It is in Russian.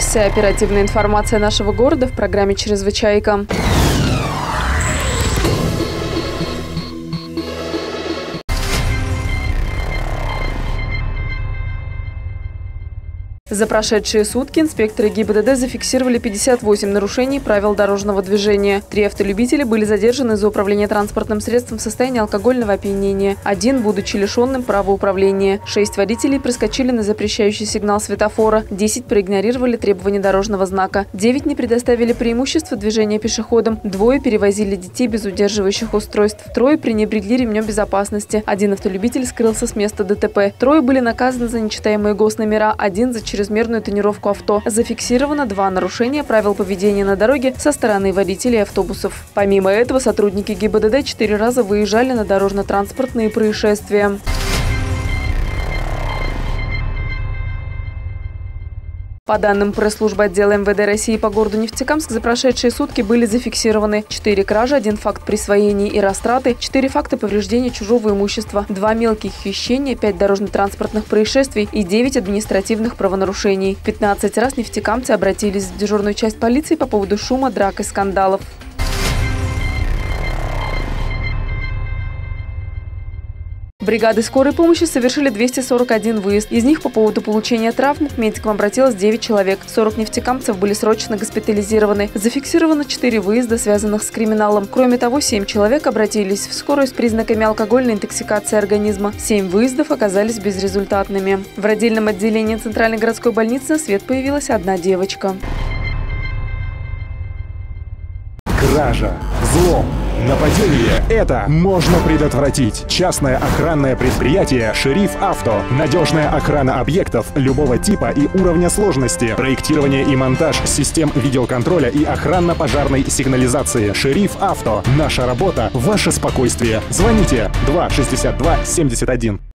Вся оперативная информация нашего города в программе «Чрезвычайка». За прошедшие сутки инспекторы ГИБДД зафиксировали 58 нарушений правил дорожного движения. 3 автолюбителя были задержаны за управление транспортным средством в состоянии алкогольного опьянения. 1, будучи лишенным права управления. 6 водителей проскочили на запрещающий сигнал светофора. 10 проигнорировали требования дорожного знака. 9 не предоставили преимущество движения пешеходам. 2 перевозили детей без удерживающих устройств. 3 пренебрегли ремнем безопасности. 1 автолюбитель скрылся с места ДТП. 3 были наказаны за нечитаемые госномера. 1 за чрезмерную тонировку авто. Зафиксировано 2 нарушения правил поведения на дороге со стороны водителей автобусов. Помимо этого, сотрудники ГИБДД 4 раза выезжали на дорожно-транспортные происшествия. По данным пресс-службы отдела МВД России по городу Нефтекамск, за прошедшие сутки были зафиксированы 4 кражи, 1 факт присвоения и растраты, 4 факта повреждения чужого имущества, 2 мелких хищения, 5 дорожно-транспортных происшествий и 9 административных правонарушений. 15 раз нефтекамцы обратились в дежурную часть полиции по поводу шума, драк и скандалов. Бригады скорой помощи совершили 241 выезд. Из них по поводу получения травм к медикам обратилось 9 человек. 40 нефтекамцев были срочно госпитализированы. Зафиксировано 4 выезда, связанных с криминалом. Кроме того, 7 человек обратились в скорую с признаками алкогольной интоксикации организма. 7 выездов оказались безрезультатными. В родильном отделении Центральной городской больницы на свет появилась 1 девочка. Кража, взлом, нападение – это можно предотвратить. Частное охранное предприятие «Шериф Авто». Надежная охрана объектов любого типа и уровня сложности. Проектирование и монтаж систем видеоконтроля и охранно-пожарной сигнализации. «Шериф Авто». Наша работа – ваше спокойствие. Звоните 2 62 71.